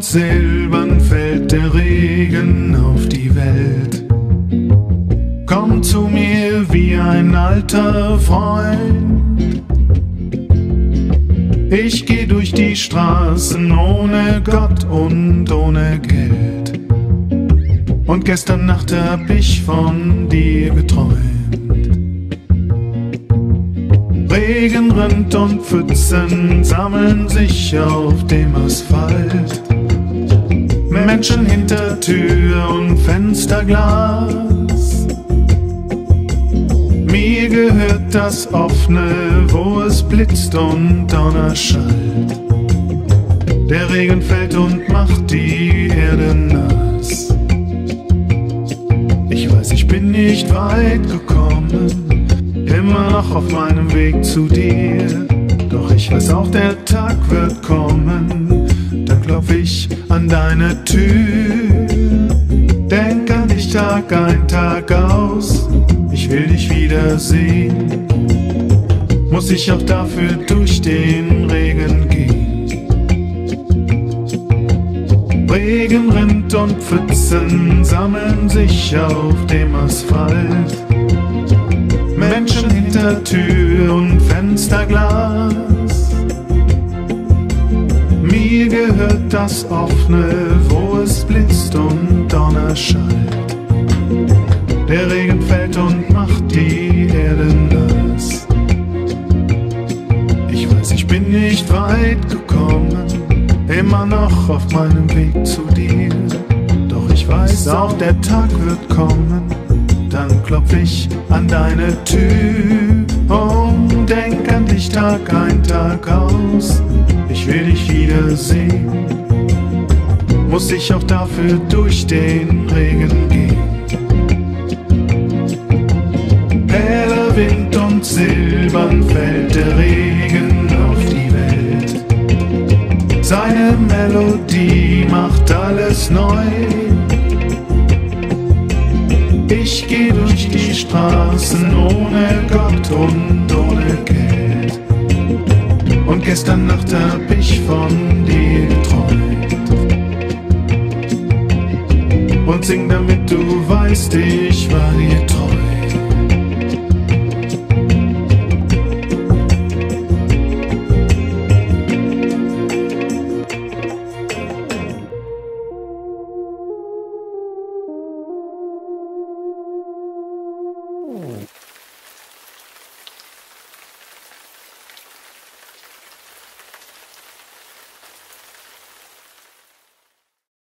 und silbern fällt der Regen auf die Welt. Komm zu mir wie ein alter Freund. Ich geh durch die Straßen ohne Gott und ohne Geld. Und gestern Nacht hab ich von dir geträumt. Regen rinnt und Pfützen sammeln sich auf dem Asphalt. Menschen hinter Tür und Fensterglas. Mir gehört das Offene, wo es blitzt und Donner schallt. Der Regen fällt und macht die Erde nass. Ich weiß, ich bin nicht weit gekommen, immer noch auf meinem Weg zu dir. Doch ich weiß auch, der Tag wird kommen, dann klopf ich an deine Tür. Denk an dich Tag ein, Tag aus, ich will dich wiedersehen. Muss ich auch dafür durch den Regen gehen? Regen rinnt und Pfützen sammeln sich auf dem Asphalt. Menschen hinter Tür und Fensterglas. Mir gehört das Offene, wo es blitzt und Donner schallt. Der Regen fällt und macht die Erde nass. Ich weiß, ich bin nicht weit gekommen, immer noch auf meinem Weg zu dir. Doch ich weiß auch, der Tag wird kommen, dann klopf ich an deine Tür. Und denk an dich Tag ein, Tag aus, ich will dich wiedersehen. Muss ich auch dafür durch den Regen gehen? Heller Wind und silbern fällt der Regen auf die Welt. Seine Melodie macht alles neu. Ich geh durch die Straßen ohne Gott und ohne Geld. Und gestern Nacht hab ich von dir geträumt. Und sing, damit du weißt, ich war dir treu.